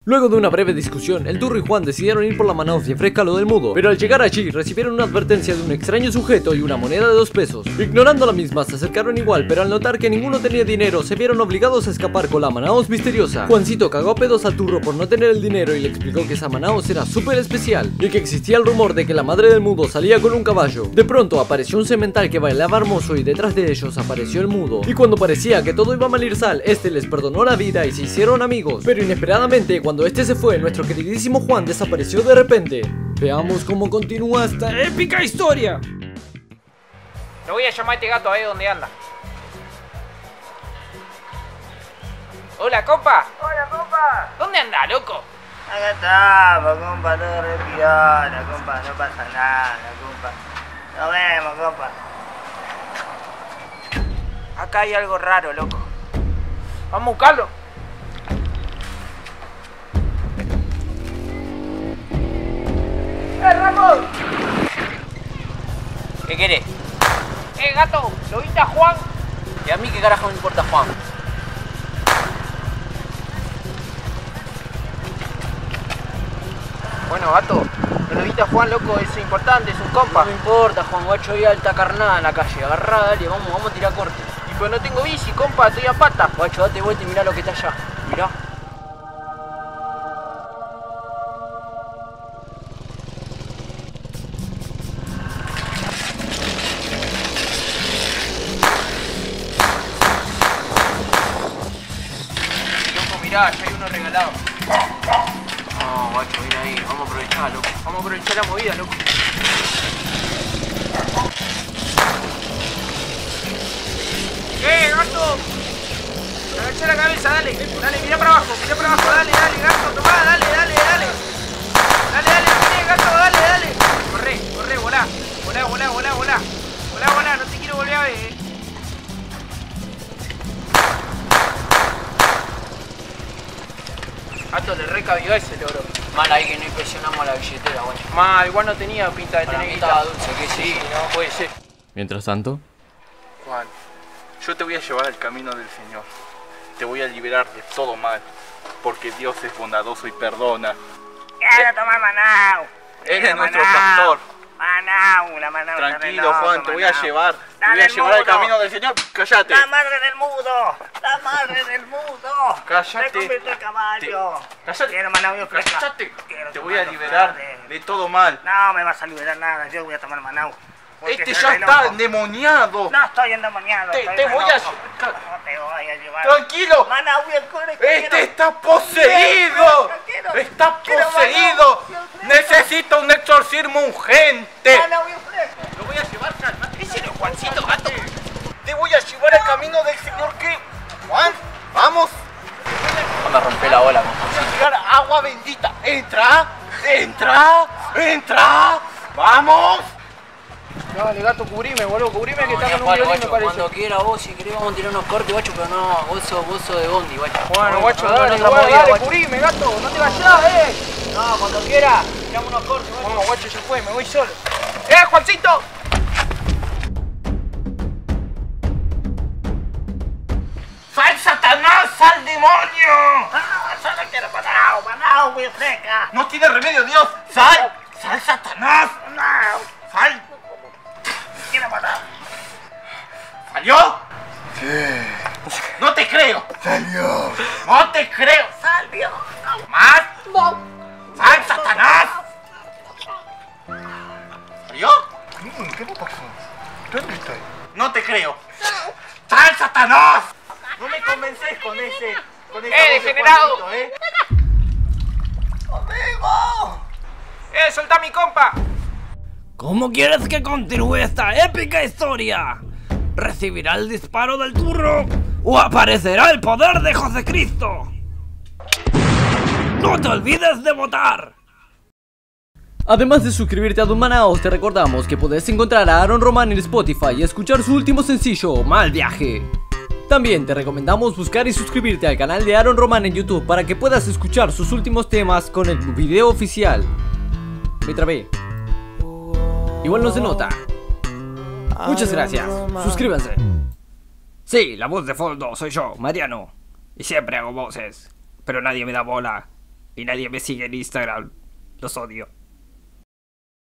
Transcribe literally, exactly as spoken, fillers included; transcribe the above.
Luego de una breve discusión, el Turro y Juan decidieron ir por la Manaos y Frescalo del Mudo, pero al llegar allí recibieron una advertencia de un extraño sujeto y una moneda de dos pesos. Ignorando la misma, se acercaron igual, pero al notar que ninguno tenía dinero, se vieron obligados a escapar con la Manaos misteriosa. Juancito cagó a pedos al Turro por no tener el dinero y le explicó que esa Manaos era súper especial y que existía el rumor de que la madre del Mudo salía con un caballo. De pronto apareció un semental que bailaba hermoso y detrás de ellos apareció el Mudo. Y cuando parecía que todo iba a mal ir sal, este les perdonó la vida y se hicieron amigos. Pero inesperadamente, cuando este se fue, nuestro queridísimo Juan desapareció de repente. Veamos cómo continúa esta épica historia. Le voy a llamar a este gato a ver dónde anda. Hola, compa. Hola, compa. ¿Dónde anda, loco? Acá estamos, compa, todo re piola, compa, no pasa nada, compa. Nos vemos, compa. Acá hay algo raro, loco. Vamos a buscarlo. ¡Eh, Ramón! ¿Qué querés? ¡Eh, gato! ¿Lo viste a Juan? ¿Y a mí qué carajo me importa Juan? Bueno, gato, ¿no lo viste a Juan, loco? Es importante, es un compa. No me importa, Juan, guacho, hay alta carnada en la calle. Agarrá, dale, vamos, vamos a tirar corte. Y pues no tengo bici, compa, estoy a pata. Guacho, date vuelta y mirá lo que está allá. Mirá. Mirá, ya hay uno regalado. No, guacho, mira ahí, vamos a aprovechar, loco. Vamos a aprovechar la movida, loco. ¡Eh, gato! Agacha la cabeza, dale. Dale, mira para abajo, mira para abajo, dale, dale, gato, tomá, dale, dale, dale. Dale, dale, dale, gato, dale, dale. Corre, corre, volá. Volá, volá, volá, volá. Volá, volá, no te quiero volver a ver, eh. Gato, le recabió ese loro. Mal ahí que no impresionamos la billetera, guacho. Mal, igual no tenía pinta de Para tener mí guita. estaba dulce, que sí. Sí, no puede ser. Mientras tanto, Juan, yo te voy a llevar al camino del Señor. Te voy a liberar de todo mal, porque Dios es bondadoso y perdona. Quiero tomar Manau. Él Quiero es nuestro Manau. pastor. Manau, la Manau. está re Tranquilo, loco, Juan, te voy a Manau. llevar. Te Dale, voy a el llevar al mudo. camino del Señor. Cállate. La madre del mudo. La madre del mudo. Cállate. Me convierto en caballo. Te- cállate. Quiero Manau y fresca. Cállate. Quiero Te voy a tomar liberar Manau. de todo mal. No me vas a liberar nada. Yo voy a tomar Manau. Porque Este soy ya re está loco. endemoniado. No estoy endemoniado. Te, estoy te re voy a... loco. ca- No te voy a llevar. Tranquilo. Manau y el core que Este quiero. está poseído. Quiero- Está quiero poseído. Manau y el fresca. Necesita un exorcismo urgente. Manau y el fresca. Lo voy a llevar, calmate. Ese no es Juancito, gato. Te voy a llevar al camino del Señor. ¿Qué? Juan, vamos. No me rompe la bola, con Voy a llegar agua bendita. Entra, entra, entra. Vamos. Dale, gato, cubrime, boludo, cubrime que No, está ni a con un palo, violín, me guacho, parece. cuando quiera vos, si querés vamos a tirar unos cortes, guacho, pero no, vos sos, vos sos de Bondi, guacho. Bueno, guacho, Vamos a dale, otra guacho, movida, dale, guacho. cubrime, gato, no te vayas, eh. No, cuando quiera, tiramos unos cortes, guacho. Vamos, guacho, ya fue, me voy solo. ¡Eh, Juancito! ¡Sal, Satanás! ¡Sal, demonio! Ah, solo quiero Manau, Manau, muy fresca. No tiene remedio, Dios. ¡Sal! ¡Sal, Satanás! Manau, ¡Sal! quiero Manau. ¿Salió? Sí. No te creo. Salió. No te creo. Salvio. ¿Más? No. ¡Sal, Satanás! ¿Salió? ¿Qué le pasó? ¿Dónde estoy? No te creo. ¡Sal, Satanás! No me convences con ese... Con esa ¡Eh, voz de degenerado! Juancito, ¿eh? ¡Eh, soltá a mi compa! ¿cómo quieres que continúe esta épica historia? ¿Recibirá el disparo del Turro o aparecerá el poder de Jesucristo? ¡No te olvides de votar! Además de suscribirte a Don Manaos, te recordamos que podés encontrar a Aaron Román en Spotify y escuchar su último sencillo, Mal Viaje. También te recomendamos buscar y suscribirte al canal de Aaron Román en YouTube para que puedas escuchar sus últimos temas con el video oficial. Me trabé. Igual no se nota. Muchas gracias. Suscríbanse. Sí, la voz de fondo soy yo, Mariano. Y siempre hago voces, pero nadie me da bola. Y nadie me sigue en Instagram. Los odio.